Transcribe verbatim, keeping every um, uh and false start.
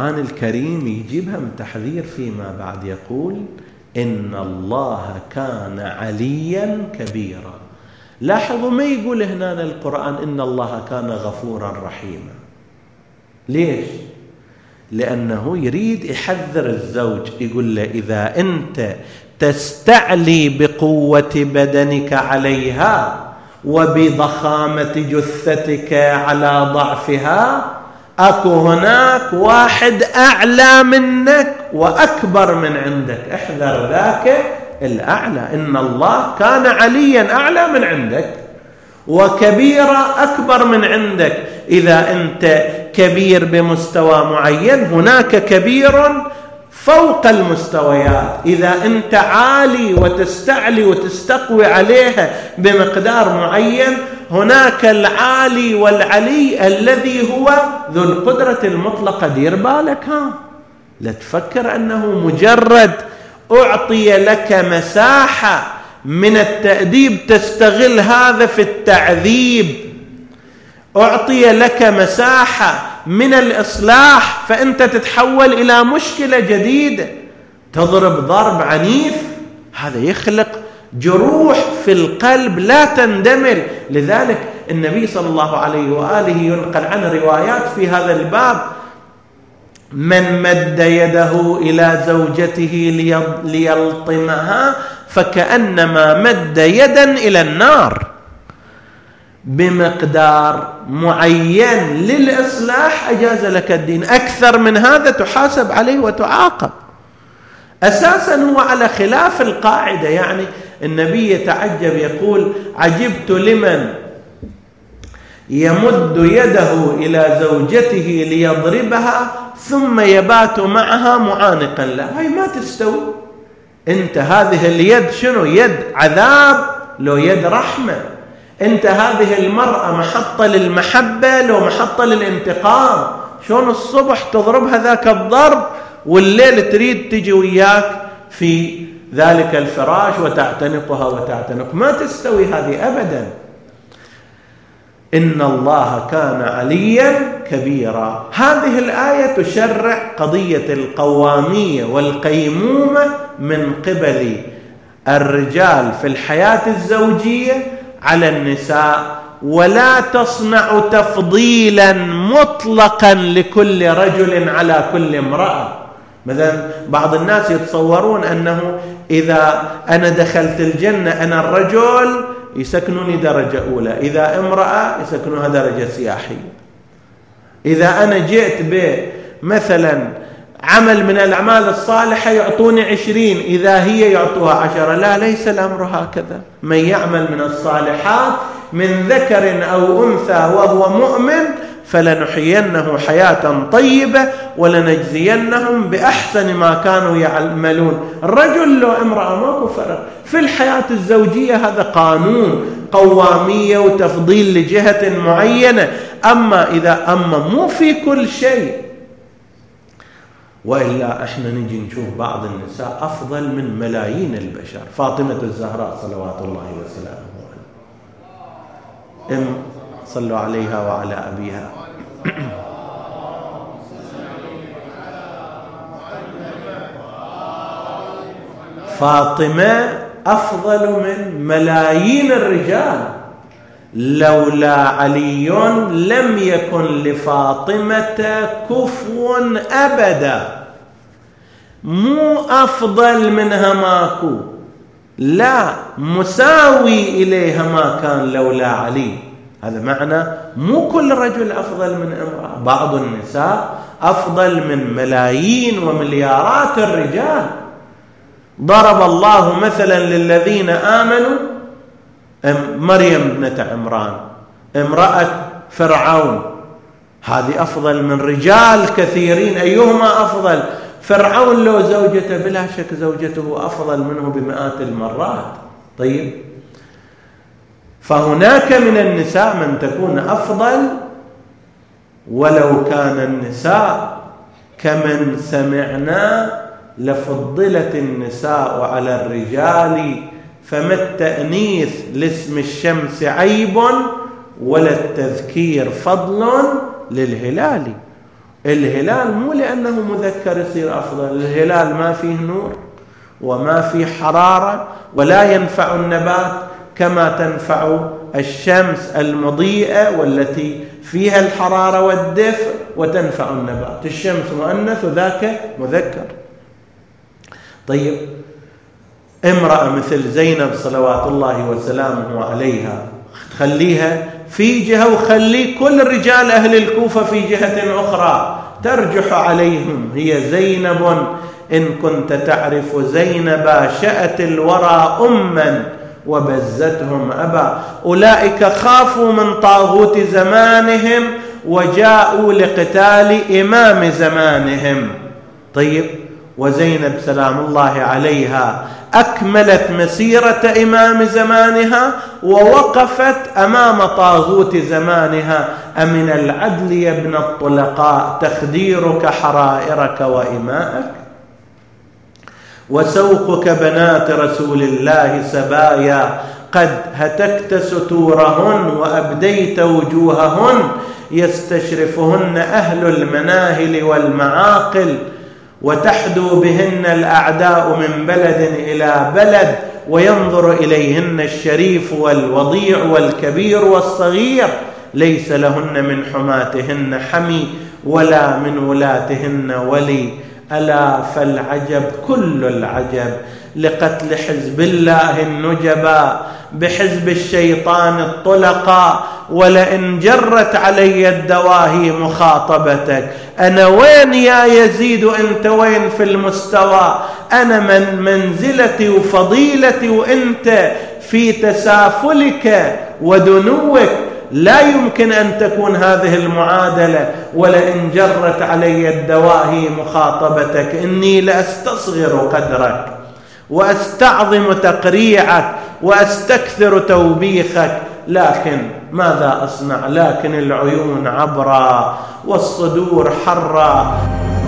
القرآن الكريم يجيبها من تحذير فيما بعد، يقول إن الله كان عليا كبيرا. لاحظوا ما يقول هنا القرآن إن الله كان غفورا رحيما. ليش؟ لأنه يريد يحذر الزوج، يقول له إذا أنت تستعلي بقوة بدنك عليها وبضخامة جثتك على ضعفها، أكو هناك واحد أعلى منك وأكبر من عندك، احذر ذاك الأعلى. إن الله كان عليا أعلى من عندك وكبيرا أكبر من عندك. إذا أنت كبير بمستوى معين، هناك كبير فوق المستويات. إذا أنت عالي وتستعلي وتستقوي عليها بمقدار معين، هناك العالي والعلي الذي هو ذو القدرة المطلقة. دير بالك، ها لا تفكر أنه مجرد أعطي لك مساحة من التأديب تستغل هذا في التعذيب، أعطي لك مساحة من الإصلاح فأنت تتحول إلى مشكلة جديدة، تضرب ضرب عنيف، هذا يخلق جروح في القلب لا تندمل. لذلك النبي صلى الله عليه وآله ينقل عن روايات في هذا الباب: من مد يده إلى زوجته ليلطمها فكأنما مد يدا إلى النار. بمقدار معين للإصلاح أجاز لك الدين، أكثر من هذا تحاسب عليه وتعاقب. أساسا هو على خلاف القاعدة. يعني النبي يتعجب يقول: عجبت لمن يمد يده إلى زوجته ليضربها ثم يبات معها معانقا لا. هاي ما تستوي. أنت هذه اليد شنو؟ يد عذاب لو يد رحمة. أنت هذه المرأة محطة للمحبة لو محطة للانتقام. شلون الصبح تضربها ذاك الضرب والليل تريد تجي وياك في ذلك الفراش وتعتنقها وتعتنق؟ ما تستوي هذه أبدا. إن الله كان عليا كبيرا. هذه الآية تشرع قضية القوامية والقيمومة من قبل الرجال في الحياة الزوجية على النساء، ولا تصنع تفضيلا مطلقا لكل رجل على كل امرأة. مثلا بعض الناس يتصورون أنه إذا أنا دخلت الجنة أنا الرجل يسكنوني درجة أولى، إذا امرأة يسكنوها درجة سياحية، إذا أنا جئت بمثلا عمل من الأعمال الصالحة يعطوني عشرين، إذا هي يعطوها عشرة. لا، ليس الأمر هكذا. من يعمل من الصالحات من ذكر أو أنثى وهو مؤمن فلنحيينه حياة طيبة ولنجزينهم بأحسن ما كانوا يعملون. الرجل لو امرأة ماكو فرق في الحياة الزوجية. هذا قانون قوامية وتفضيل لجهة معينة. أما إذا أما مو في كل شيء. وإلا إحنا نجي نشوف بعض النساء أفضل من ملايين البشر. فاطمة الزهراء صلوات الله وسلامه عليها، صلوا عليها وعلى أبيها. فاطمة أفضل من ملايين الرجال. لولا علي لم يكن لفاطمة كفو أبدا. مو أفضل منها ماكو، لا، مساوي إليها ما كان لولا علي. هذا معنى مو كل رجل أفضل من امرأة. بعض النساء أفضل من ملايين ومليارات الرجال. ضرب الله مثلا للذين آمنوا مريم ابنة عمران، امرأة فرعون، هذه أفضل من رجال كثيرين. أيهما أفضل؟ فرعون لو زوجته بلا شك زوجته أفضل منه بمئات المرات. طيب، فهناك من النساء من تكون أفضل، ولو كان النساء كمن سمعنا لفضلت النساء على الرجال، فما التأنيث لاسم الشمس عيب ولا التذكير فضل للهلال. الهلال مو لأنه مذكر يصير أفضل، الهلال ما فيه نور وما فيه حرارة ولا ينفع النبات كما تنفع الشمس المضيئة والتي فيها الحرارة والدفء وتنفع النبات. الشمس مؤنث وذاك مذكر. طيب امرأة مثل زينب صلوات الله وسلامه عليها خليها في جهة وخلي كل رجال أهل الكوفة في جهة أخرى ترجح عليهم، هي زينب إن كنت تعرف زينب شأت الورى أما وبزتهم أبا. أولئك خافوا من طاغوت زمانهم وجاءوا لقتال إمام زمانهم. طيب وزينب سلام الله عليها أكملت مسيرة إمام زمانها ووقفت أمام طاغوت زمانها. أمن العدل يا ابن الطلقاء تخديرك حرائرك وإماءك وسوقك بنات رسول الله سبايا قد هتكت ستورهن وأبديت وجوههن يستشرفهن أهل المناهل والمعاقل وتحدو بهن الأعداء من بلد إلى بلد وينظر إليهن الشريف والوضيع والكبير والصغير ليس لهن من حماتهن حمي ولا من ولاتهن ولي. ألا فالعجب كل العجب لقتل حزب الله النجبا بحزب الشيطان الطلقا ولئن جرت علي الدواهي مخاطبتك. أنا وين يا يزيد أنت وين في المستوى؟ أنا من منزلتي وفضيلتي وأنت في تسافلك ودنوك. لا يمكن أن تكون هذه المعادلة. ولئن جرت علي الدواهي مخاطبتك إني لأستصغر قدرك وأستعظم تقريعك وأستكثر توبيخك، لكن ماذا أصنع؟ لكن العيون عبرا والصدور حرا.